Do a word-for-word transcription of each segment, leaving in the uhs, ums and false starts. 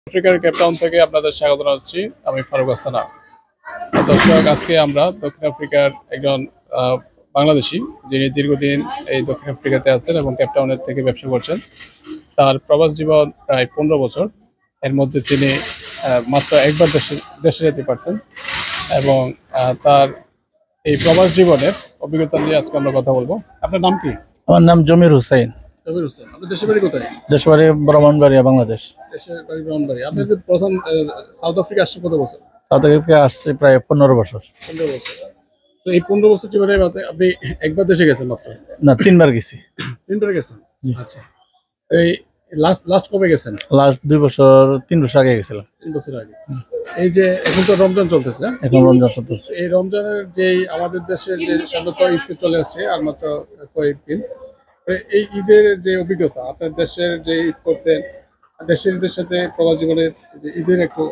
আফ্রিকার কেপটাউন থেকে আপনাদের স্বাগত জানাচ্ছি। আমি ফারুক আস্তানা। দর্শক, আজকে আমরা দক্ষিণ আফ্রিকার একজন বাংলাদেশি যিনি দীর্ঘদিন এই দক্ষিণ আফ্রিকাতে আছেন এবং কেপটাউনের থেকে ব্যবসা করছেন। তার প্রবাস জীবন প্রায় পনেরো বছর। এর মধ্যে তিনি মাত্র একবার দেশে দেশে যেতে পারছেন এবং তার এই প্রবাস জীবনের অভিজ্ঞতা নিয়ে আজকে আমরা কথা বলবো। আপনার নাম কি? আমার নাম জমির হুসাইন। জমির হোসেন, আপনার দেশের বাড়ি কোথায়? দেশের বাড়ি ব্রাহ্মণবাড়িয়া, বাংলাদেশ। দেশের বাড়ি ব্রাহ্মণবাড়িয়া। আপনি যে প্রথম সাউথ আফ্রিকা আসছে কত বছর? সাউথ আফ্রিকা আসছে প্রায় পনেরো বছর। পনেরো বছর। তো এই পনেরো বছর জীবনে আপনি একবার দেশে গেছেন মাত্র? না, তিনবার গেছি। তিনবার গেছেন? আচ্ছা। এই লাস্ট লাস্ট কবে গেছেন? লাস্ট দুই বছর তিন বছর আগে গেছিলাম। তিন বছর আগে। এই যে এখন তো রমজান চলতেছে, এখন রমজান চলতেছে। এই রমজানের যে আমাদের দেশের যে সাধারণত ঈদ চলে আসছে আর মাত্র কয়েকদিন, এই ঈদের যে অভিজ্ঞতা আপনার দেশের যে ঈদ করতেন, দেশের ঈদের সাথে প্রবাস জীবনের যে ঈদের একটু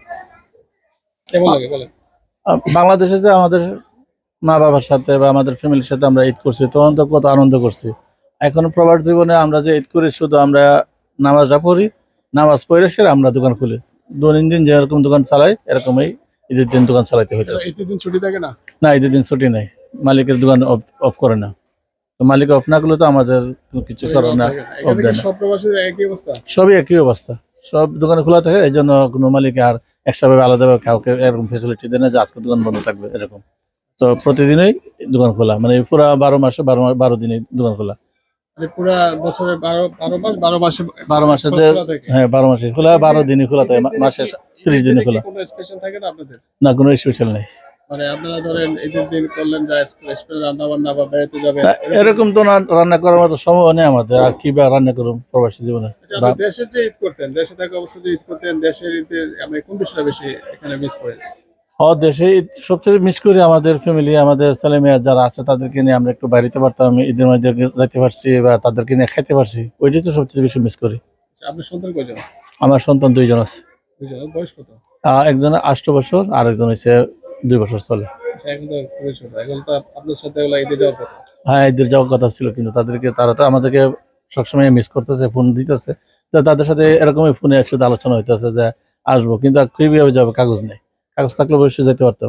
কেমন লাগে বলেন? বাংলাদেশে যে আমাদের মা বাবার সাথে বা আমাদের ফ্যামিলির সাথে আমরা ঈদ করছি, তখন তো কত আনন্দ করছি। এখন প্রবাস জীবনে আমরা যে ঈদ করি, শুধু আমরা নামাজটা পড়ি, নামাজ পড়ে সেরে আমরা দোকান খুলি। দৈনন্দিন যেরকম দোকান চালাই এরকমই ঈদের দিন দোকান চালাইতে হইতে। ঈদের দিন ছুটি থাকে না? না, ঈদের দিন ছুটি নাই, মালিকের দোকান অফ করে না। তো মালিক অফ না করলে তো আমাদের কিছু করার না, অফ দেয় না। সব প্রবাসীদের একই অবস্থা? সবই একই অবস্থা, সব দোকানে খোলা থাকে। এই জন্য কোনো মালিক আর এক্সট্রা ভাবে আলাদাভাবে কাউকে এরকম ফেসিলিটি দেয় না যে আজকে দোকান বন্ধ থাকবে এরকম। তো প্রতিদিনই দোকান খোলা, মানে পুরা বারো মাসে বারো বারো দিনই দোকান খোলা। পুরা বছরে বারো বারো মাস বারো মাসে বারো মাসে হ্যাঁ বারো মাসে খোলা, বারো দিনই খোলা থাকে, মাসে ত্রিশ দিনে খোলা। কোনো স্পেশাল থাকে না আপনাদের? না, কোনো স্পেশাল নেই। মানে আপনারা ধরেন ঈদের দিন করলেন যা স্পেশাল রান্না বান্না বা বেড়াতে যাবেন, এরকম তো না, রান্না করার মতো সময় নেই আমাদের। আর কি বা রান্না করুন প্রবাসী জীবনে? দেশে যে ঈদ করতেন, দেশে থাকা অবস্থা যে ঈদ করতেন, দেশের ঈদের আপনি কোন বিষয়টা বেশি এখানে মিস করেন? ও, দেশে সবচেয়ে মিস করি আমাদের ফ্যামিলি, আমাদের ছেলে মেয়ে যারা আছে তাদেরকে নিয়ে আমরা একটু বাইরে পারতাম, ঈদের মধ্যে যাইতে পারছি বা তাদেরকে নিয়ে খাইতে পারছি, ওইটাই তো সবচেয়ে বেশি মিস করি। আপনার সন্তান কয়জন? আমার সন্তান দুইজন আছে। দুইজন? বয়স কত? একজন আট বছর আর একজন হচ্ছে দুই বছর চলে। এখন তো খুবই ছোট। এখন তো আপনার সাথে ঈদে যাওয়ার কথা। হ্যাঁ, ঈদের যাওয়ার কথা ছিল, কিন্তু তাদেরকে তারা তো আমাদেরকে সবসময় মিস করতেছে, ফোন দিতেছে। তো তাদের সাথে এরকমই ফোনে একসাথে আলোচনা হইতেছে যে আসবো, কিন্তু কিভাবে যাবো, কাগজ নেই। কাগজ থাকলে অবশ্যই যেতে পারতাম।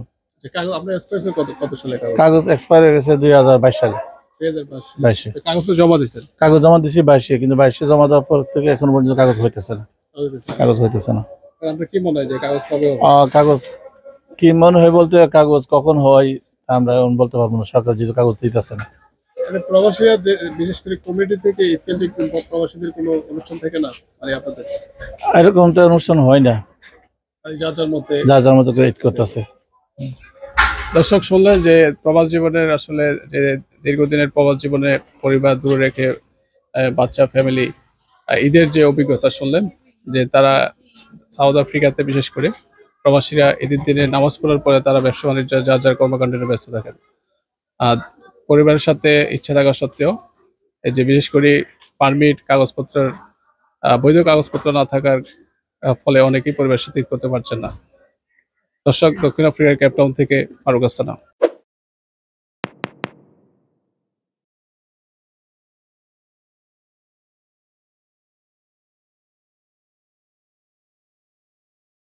কাগজ এক্সপায়ার হয়ে গেছে দুই হাজার বাইশ সালে। বাইশে কাগজ তো জমা দিচ্ছেন? কাগজ জমা দিচ্ছি বাইশে, কিন্তু বাইশে জমা দেওয়ার পর থেকে এখন পর্যন্ত কাগজ হইতেছে না। কাগজ হইতেছে না। কি মনে হয় যে কাগজ কবে হবে? কাগজ কি মনে হয় বলতে, কাগজ কখন হয় আমরা বলতে পারবো না, সরকার যেহেতু কাগজ দিতেছে না। প্রবাসীরা বিশেষ করে কমিটি থেকে ঈদ কেন্দ্রিক প্রবাসীদের কোনো অনুষ্ঠান থাকে না মানে আপনাদের? এরকম তো অনুষ্ঠান হয় না, যার যার মধ্যে যার যার মতো করে ঈদ করতেছে। দর্শক, শুনলেন যে প্রবাস জীবনের আসলে যে দীর্ঘদিনের প্রবাস জীবনে পরিবার দূরে রেখে বাচ্চা ফ্যামিলি ঈদের যে অভিজ্ঞতা শুনলেন, যে তারা সাউথ আফ্রিকাতে বিশেষ করে প্রবাসীরা ঈদের দিনে নামাজ পড়ার পরে তারা ব্যবসা বাণিজ্য যার যার কর্মকাণ্ডে ব্যস্ত থাকেন। আর পরিবারের সাথে ইচ্ছা থাকা সত্ত্বেও এই যে বিশেষ করে পারমিট কাগজপত্রের বৈধ কাগজপত্র না থাকার ফলে অনেকেই পরিবারের সাথে ঈদ করতে পারছেন না। দর্শক, দক্ষিণ আফ্রিকার কেপটাউন থেকে ফারুক আস্তানা।